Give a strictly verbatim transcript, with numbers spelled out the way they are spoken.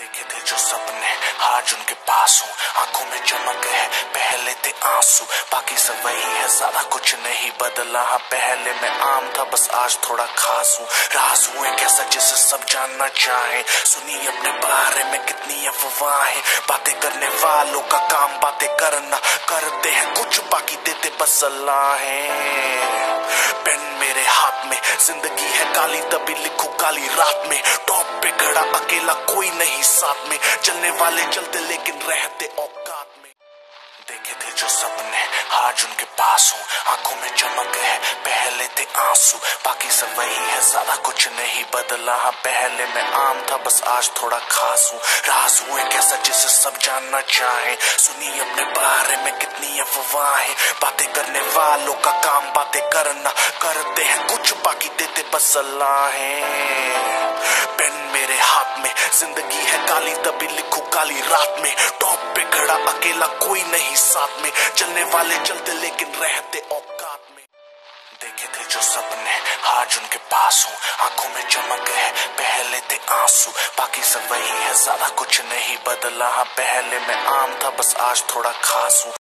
देखे थे जो सपने आज उनके पास हूँ, आंखों में चमक है पहले थे आंसू, बाकी सब वही है ज्यादा कुछ नहीं बदला। हाँ पहले मैं आम था बस आज थोड़ा खास हूँ, राज हूँ एक ऐसा जिसे सब जानना चाहे। सुनी अपने बारे में कितनी अफवाहें, बातें करने वालों का काम बातें करना, करते हैं कुछ बाकी देते बस सलाहें। पेन मेरे हाथ में जिंदगी है काली तभी लिखू काली रात में, टॉप पे खड़ा अकेला कोई नहीं साथ में, चलने वाले चलते लेकिन रहते औकात में। देखे थे जो सपने आज उनके पास हूँ, आंखों में चमक है पहले थे आंसू, बाकी सब वही है ज्यादा कुछ नहीं बदला। हाँ पहले मैं आम था बस आज थोड़ा खास हूँ, राज हूँ एक ऐसा जिसे सब जानना चाहे। सुनी अपने बारे में कितनी अफवाहें, बातें करने वालों का काम बातें करना, करते हैं कुछ बाकी देते बस सलाहें। पेन मेरे हाथ में जिंदगी है काली तभी लिखू काली रात में, टॉप पे खड़ा अकेला कोई नहीं साथ में, चलने वाले चलते लेकिन रहते औकात में। देखे थे जो सपने आज उनके पास हूँ, आंखों में चमक है पहले थे आंसू, बाकी सब वही है ज्यादा कुछ नहीं बदला। हाँ पहले मैं आम था बस आज थोड़ा खास हूँ।